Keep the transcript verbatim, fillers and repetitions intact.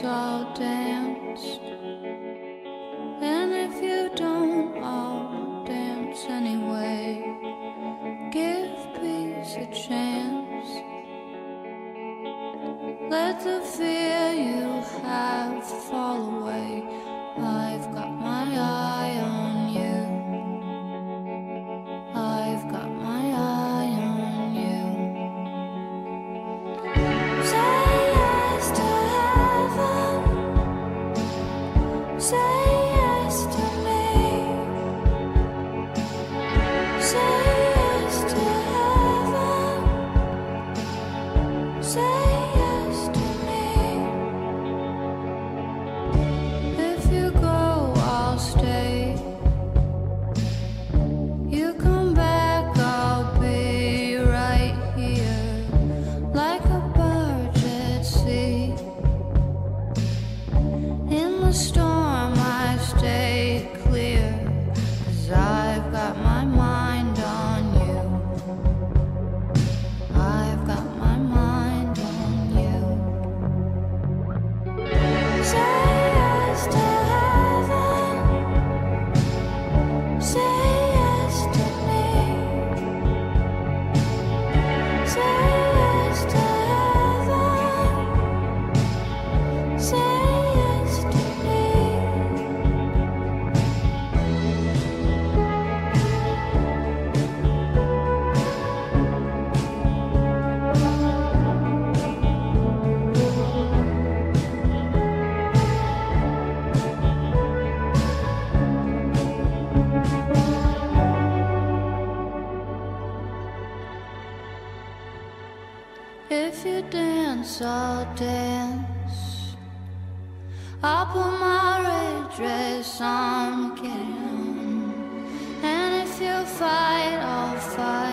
dance, I'll dance. And if you don't, I'll dance anyway. Give peace a chance. Let the fear you have fall away. I've got my eye on you. I've got my eye on you. Say yes to heaven. Say yes to me. Say yes to heaven. Say yes to me. If you go, I'll stay. You come back, I'll be right here, like a bird at sea. In the storm I stay clear, 'cause I've got my mind on you. I've got my mind on you. Say yes to heaven. Say yes to me. Say yes to heaven. Say yes to me. If you dance, I'll dance. I'll put my red dress on, get it on. And if you fight, I'll fight.